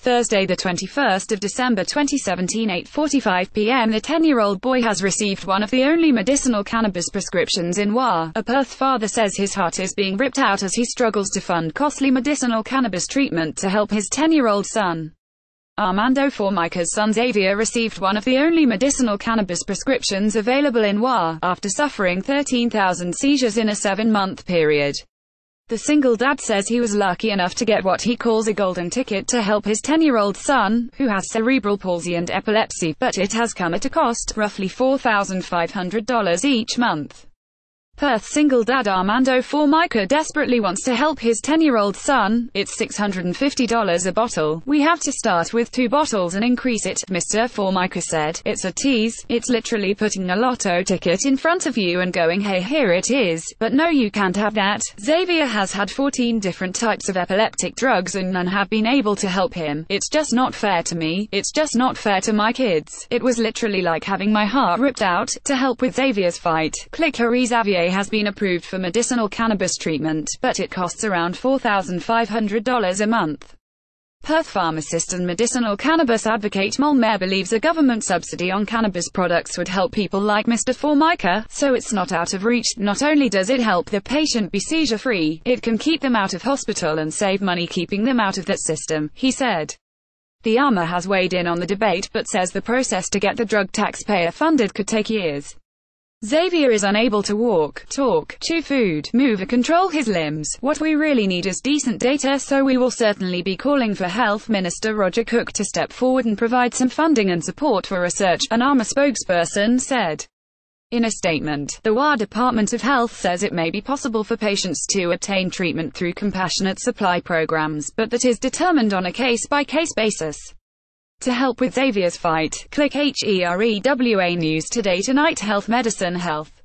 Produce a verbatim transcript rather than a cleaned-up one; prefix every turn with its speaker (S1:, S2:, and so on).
S1: Thursday the twenty-first of December twenty seventeen, eight forty-five p m The ten-year-old boy has received one of the only medicinal cannabis prescriptions in W A A Perth. Father says his heart is being ripped out as he struggles to fund costly medicinal cannabis treatment to help his ten-year-old son. Armando Formica's son Xavier received one of the only medicinal cannabis prescriptions available in W A A, after suffering thirteen thousand seizures in a seven-month period. The single dad says he was lucky enough to get what he calls a golden ticket to help his ten-year-old son, who has cerebral palsy and epilepsy, but it has come at a cost, roughly four thousand five hundred dollars each month. Perth single dad Armando Formica desperately wants to help his ten-year-old son. It's six hundred fifty dollars a bottle. We have to start with two bottles and increase it, Mister Formica said. It's a tease. It's literally putting a lotto ticket in front of you and going, hey, here it is. But no, you can't have that. Xavier has had fourteen different types of epileptic drugs and none have been able to help him. It's just not fair to me. It's just not fair to my kids. It was literally like having my heart ripped out. To help with Xavier's fight, click here. Xavier has been approved for medicinal cannabis treatment, but it costs around four thousand five hundred dollars a month. Perth pharmacist and medicinal cannabis advocate Mulmer believes a government subsidy on cannabis products would help people like Mister Formica, so it's not out of reach. Not only does it help the patient be seizure-free, it can keep them out of hospital and save money keeping them out of that system, he said. The A M A has weighed in on the debate but says the process to get the drug taxpayer-funded could take years. Xavier is unable to walk, talk, chew food, move or control his limbs. What we really need is decent data, so we will certainly be calling for Health Minister Roger Cook to step forward and provide some funding and support for research, an A M A spokesperson said. In a statement, the W A A Department of Health says it may be possible for patients to obtain treatment through compassionate supply programs, but that is determined on a case-by-case basis. To help with Xavier's fight, click here. W A News Today Tonight. Health, Medicine, Health.